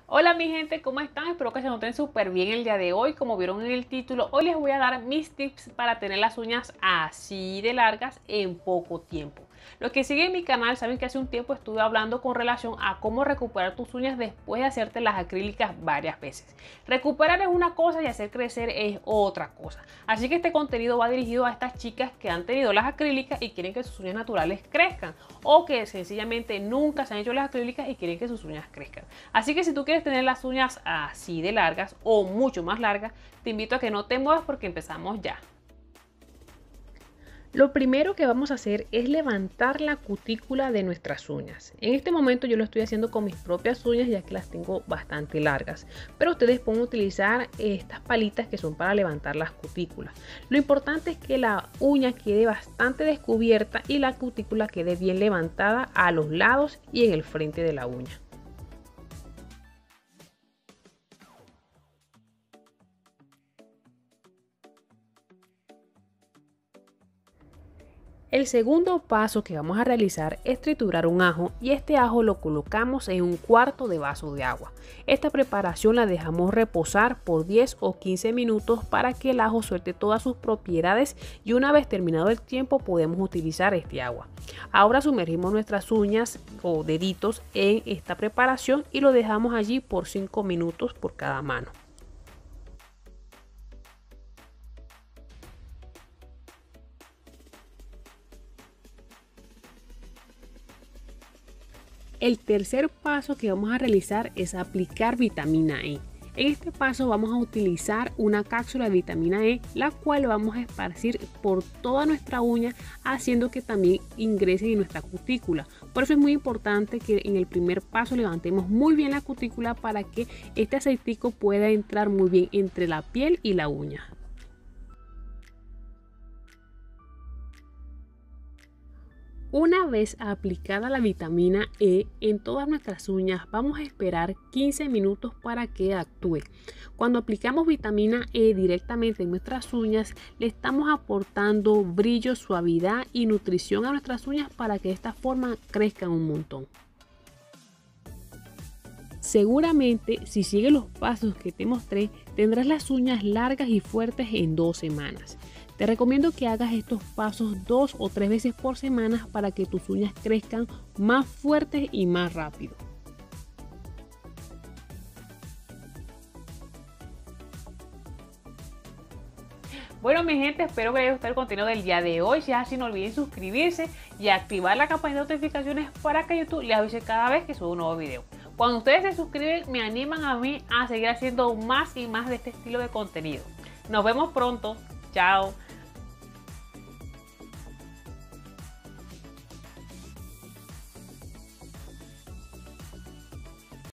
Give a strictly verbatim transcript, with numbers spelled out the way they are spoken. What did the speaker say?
Hola mi gente, ¿cómo están? Espero que se noten súper bien el día de hoy. Como vieron en el título, hoy les voy a dar mis tips para tener las uñas así de largas en poco tiempo. Los que siguen mi canal saben que hace un tiempo estuve hablando con relación a cómo recuperar tus uñas después de hacerte las acrílicas varias veces. Recuperar es una cosa y hacer crecer es otra cosa. Así que este contenido va dirigido a estas chicas que han tenido las acrílicas y quieren que sus uñas naturales crezcan, o que sencillamente nunca se han hecho las acrílicas y quieren que sus uñas crezcan. Así que si tú quieres tener las uñas así de largas o mucho más largas, te invito a que no te muevas porque empezamos ya. Lo primero que vamos a hacer es levantar la cutícula de nuestras uñas. En este momento yo lo estoy haciendo con mis propias uñas ya que las tengo bastante largas, pero ustedes pueden utilizar estas palitas que son para levantar las cutículas. Lo importante es que la uña quede bastante descubierta y la cutícula quede bien levantada a los lados y en el frente de la uña. El segundo paso que vamos a realizar es triturar un ajo, y este ajo lo colocamos en un cuarto de vaso de agua. Esta preparación la dejamos reposar por diez o quince minutos para que el ajo suelte todas sus propiedades, y una vez terminado el tiempo podemos utilizar este agua. Ahora sumergimos nuestras uñas o deditos en esta preparación y lo dejamos allí por cinco minutos por cada mano. El tercer paso que vamos a realizar es aplicar vitamina E. En este paso vamos a utilizar una cápsula de vitamina E, la cual vamos a esparcir por toda nuestra uña, haciendo que también ingrese en nuestra cutícula. Por eso es muy importante que en el primer paso levantemos muy bien la cutícula para que este aceitico pueda entrar muy bien entre la piel y la uña. Una vez aplicada la vitamina E en todas nuestras uñas, vamos a esperar quince minutos para que actúe. Cuando aplicamos vitamina E directamente en nuestras uñas, le estamos aportando brillo, suavidad y nutrición a nuestras uñas para que de esta forma crezcan un montón. Seguramente, si sigues los pasos que te mostré, tendrás las uñas largas y fuertes en dos semanas. Te recomiendo que hagas estos pasos dos o tres veces por semana para que tus uñas crezcan más fuertes y más rápido. Bueno mi gente, espero que les haya gustado el contenido del día de hoy. Si es así, no olviden suscribirse y activar la campanita de notificaciones para que YouTube les avise cada vez que subo un nuevo video. Cuando ustedes se suscriben, me animan a mí a seguir haciendo más y más de este estilo de contenido. Nos vemos pronto. Chao.